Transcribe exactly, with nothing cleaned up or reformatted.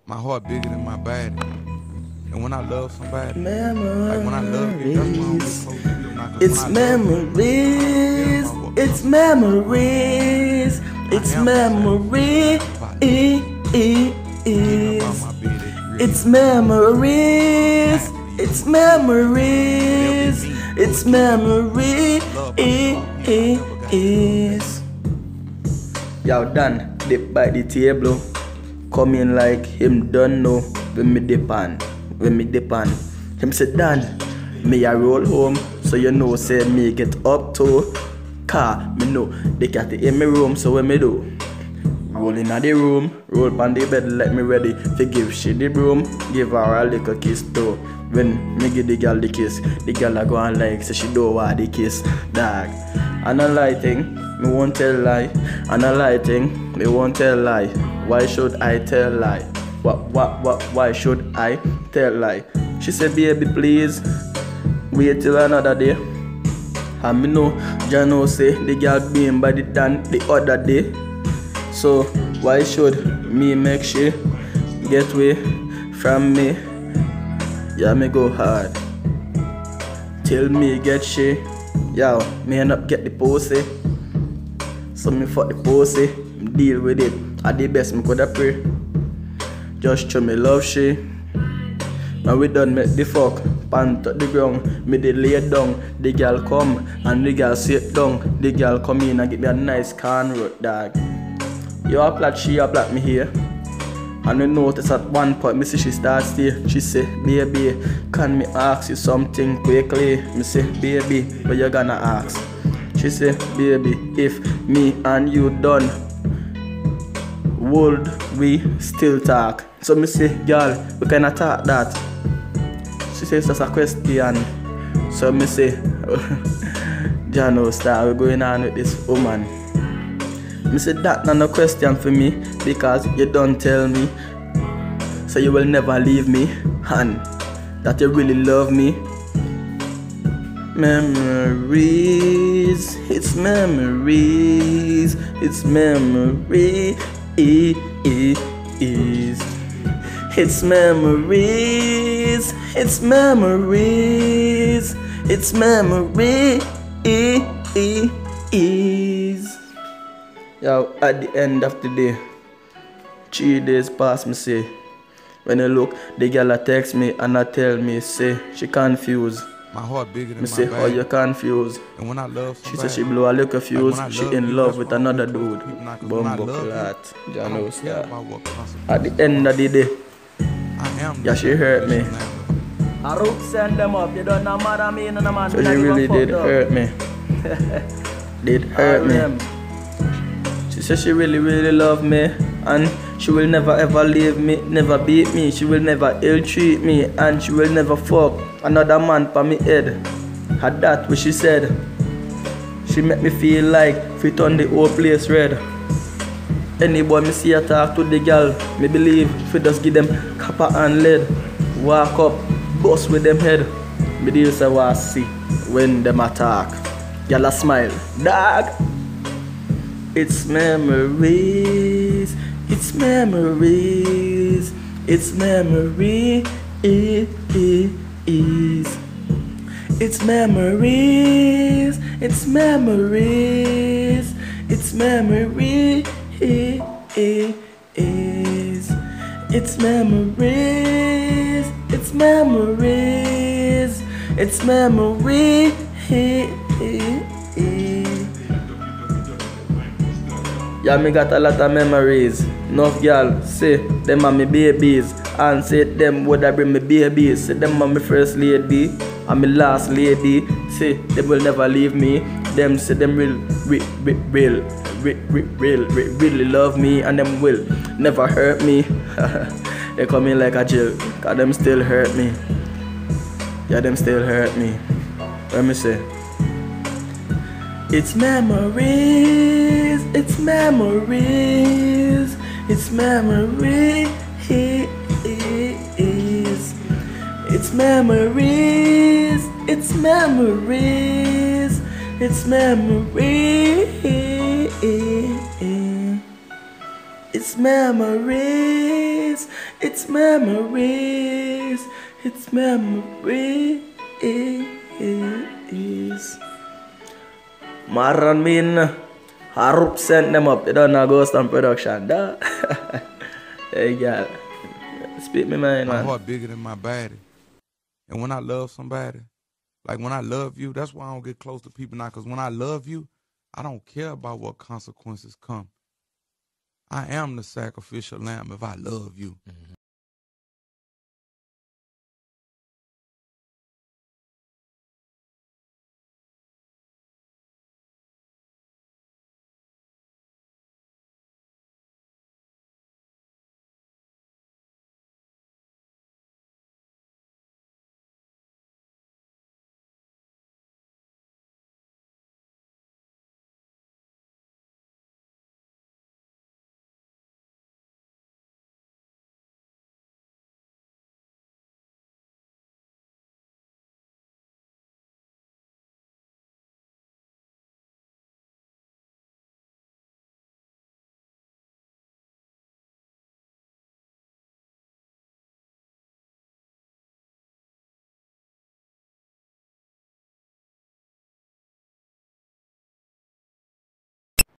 My heart bigger than my body. And when I love somebody, memories. like when I love you, that's why I'm with folks. It's memories. It's memories. It's memories. It's memories. It's memories. It's memories. Yo, Dan, dip by the table. Come in like him don't know when me dip on. When me dip on. Him say, Dan, me a roll home. So you know, say me get up to car. Me know they cat in my room. So when me do, roll in the room, roll on the bed, let me ready. To give she the broom, give her a little kiss too. When me give the girl the kiss, the girl a go and like, so she don't want the kiss. Dog. And a lie thing, me won't tell lie. And a lie thing, me won't tell lie. Why should I tell lie? What, what, what, why should I tell lie? She said, baby, please, wait till another day. And me know, Jano say, the girl being by the Dan the other day. So, why should me make she get away from me? Yeah, me go hard till me get she. Yo, me end up get the pussy. So me fuck the pussy, deal with it. At the best me coulda pray. Just show me love she. Now we done make the fuck, pant at the ground. Me did lay down, the girl come and the girl sit down. The girl come in and give me a nice cornrow, dog. You a plot, she a plot me here. And we notice at one point, me see she start stay. She say, baby, can me ask you something quickly? Me say, baby, what you gonna ask? She say, baby, if me and you done, would we still talk? So me say, girl, we cannot talk that. She says that's a question. So me say, Jano star, we going on with this woman. Me say that not no question for me, because you don't tell me. So you will never leave me, and that you really love me. Memories, it's memories, it's memories. It's memories, it's memories, it's memories. Yo, at the end of the day, three days pass, me say, when I look, the girl a text me and I tell me, say, she confused. My heart bigger than me my say, body. how you confused? And when I love somebody, she said she blow a little fuse, like she love in you, love that's with why I'm another with dude. people now, 'cause when I Bumbo love you, clat, I Jano don't care star. about what consequences. At the end of the day, I am yeah, she hurt me. I rope send them up, you don't know mother me and no man. So she really did hurt me. Did hurt me. She said she really, really love me, and she will never ever leave me, never beat me, she will never ill treat me, and she will never fuck another man for me head. Had that what she said. She make me feel like fit on the whole place red. Any boy me see her talk to the girl, me believe if we just give them copper and lead. Walk up, bust with them head. Me deal say what I see when them attack. Girl a smile, dog. It's memories, it's memories, it's memories. It's memories, it's memories, it's memories. It's memories, it's memories, it's memories. Yeah, me got a lot of memories. Enough girl say them are my babies, and say them would I bring me babies. Say them are my first lady and my last lady. Say they will never leave me. Them say them will, will, will, will, will, will, will really love me, and them will never hurt me. They come in like a jail, cause them still hurt me. Yeah, them still hurt me. Let me say. It's memories, it's memories, it's memories. It's memories, it's memories, it's memories. It's memories, It's memories. It's memories. Maran mean Harup sent them up. You don't know Ghost and Production. Da. Hey girl. Speak me mind, My man. heart bigger than my body. And when I love somebody, like when I love you, that's why I don't get close to people now. Because when I love you, I don't care about what consequences come. I am the sacrificial lamb if I love you. Mm-hmm.